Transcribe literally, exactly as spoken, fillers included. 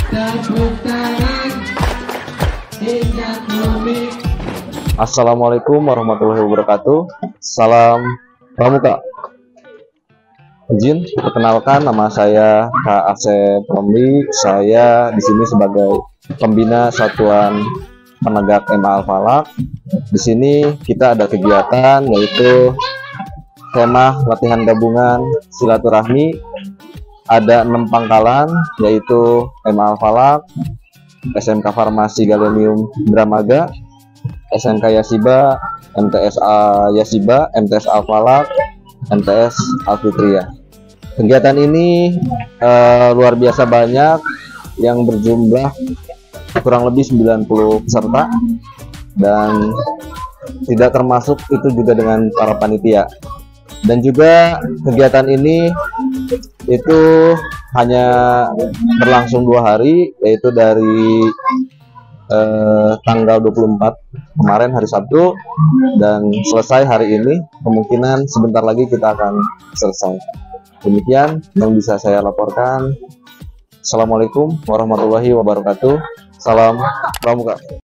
Assalamualaikum warahmatullahi wabarakatuh. Salam Pramuka. Izin perkenalkan, nama saya Kak Asep Romli. Saya di sini sebagai pembina Satuan Penegak M A Al-Falaq. Di sini kita ada kegiatan yaitu kemah latihan gabungan silaturahmi. Ada enam pangkalan yaitu M A Al-Falaq, S M K Farmasi Galenium Dramaga, S M K Yasiba, M T S A Yasiba, M T S Al-Falaq, M T S Al-Fitriyah. Kegiatan ini uh, luar biasa banyak, yang berjumlah kurang lebih sembilan puluh peserta, dan tidak termasuk itu juga dengan para panitia. Dan juga kegiatan ini itu hanya berlangsung dua hari, yaitu dari eh, tanggal dua puluh empat kemarin hari Sabtu dan selesai hari ini. Kemungkinan sebentar lagi kita akan selesai. Demikian yang bisa saya laporkan. Assalamualaikum warahmatullahi wabarakatuh. Salam Pramuka.